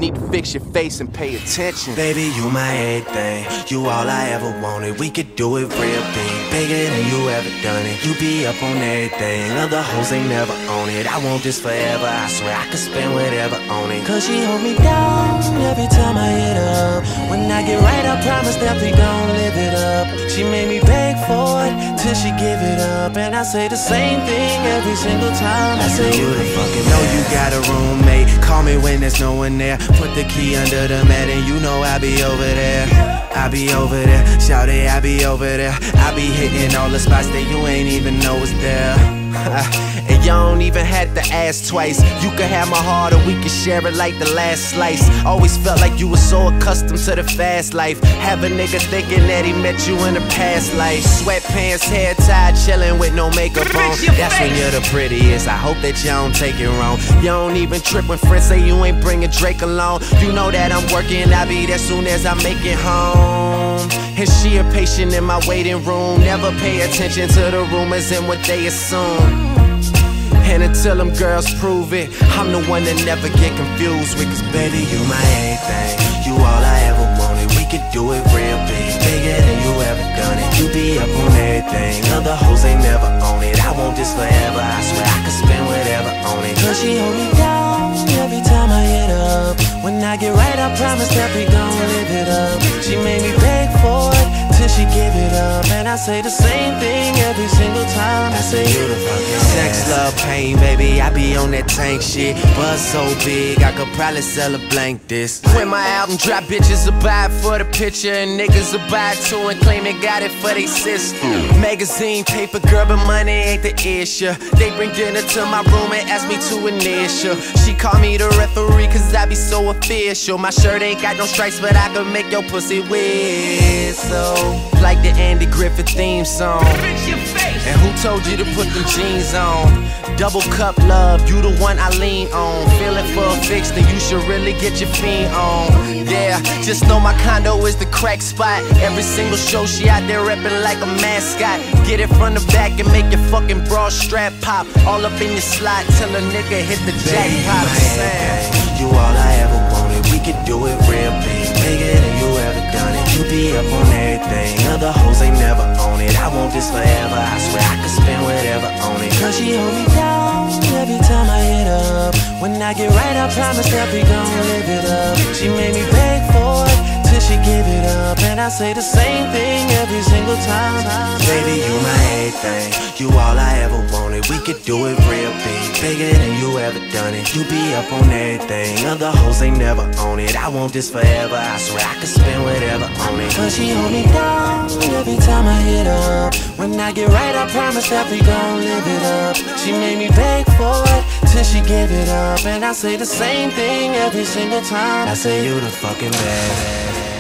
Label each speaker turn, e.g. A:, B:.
A: need to fix your face and pay attention.
B: Baby, you my everything, you all I ever wanted. We could do it real big, bigger than you ever done it. You be up on everything, other hoes ain't never on it. I want this forever, I swear I could spend whatever on it. Cause she hold me down every time I hit up. When I get right, I promise that we gon' live it up. She made me beg for it till she give it up, and I say the same thing every single time. I say you the fucking know you got a roommate. Call me when there's no one there. Put the key under the mat and you know I be over there. I be over there, shout it, I be over there. I be hitting all the spots that you ain't even know was there. And you don't even have to ask twice. You can have my heart or we can share it like the last slice. Always felt like you were so accustomed to the fast life. Have a nigga thinking that he met you in a past life. Sweatpants, hair tied, chilling with no makeup on. That's when you're the prettiest. I hope that you don't take it wrong. You don't even trip when friends say you ain't bringing Drake along. You know that I'm working, I'll be there soon as I make it home. And she a patient in my waiting room. Never pay attention to the rumors and what they assume. And until them girls prove it, I'm the one that never get confused with. Cause baby, you my everything, you all I ever wanted. We could do it real big, bigger than you ever done it. You be up on everything, other hoes ain't never on it. I want this forever, I swear I could spend whatever on it. Cause she hold me down every time I hit up. When I get right, I promise that we gon' live it up. She made me beg for it till she give it up, and I say the same thing every single time. I say you the fucking sex, love, pain, baby, I be on that tank shit. Buzz so big, I could probably sell a blank this. When my album drop, bitches will buy it for the picture, and niggas will buy it too and claim they got it for they sister. Magazine, paper, girl, but money ain't the issue. They bring dinner to my room and ask me to initial. She call me the referee cause I be so official. My shirt ain't got no stripes, but I can make your pussy whistle like the Andy Griffith theme song. And who told you to put them jeans on? Double cup love, you the one I lean on. Feeling for a fix, then you should really get your fiend on. Yeah, just know my condo is the crack spot. Every single show she out there reppin' like a mascot. Get it from the back and make your fucking bra strap pop. All up in your slot till a nigga hit the jackpot. You all I ever wanted, we could do it real big, bigger than you ever done it. You be up on everything, other hoes ain't never on it. I want this forever, I swear I could spend whatever on it. Cause she hold me down every time I hit up. When I get right, I promise that we gon' live it up. She made me beg for it till she give it up, and I say the same thing every single time. Baby, you my everything, you all I ever wanted. We could do it real big, bigger than you ever done it. You be up on everything, other hoes ain't never on it. I want this forever, I swear I could spend whatever on it. Cause she hold me down every time I hit up. When I get right, I promise that we gon' live it up. She made me beg for it till she give it up, and I say the same thing every single time. I say you the fucking best.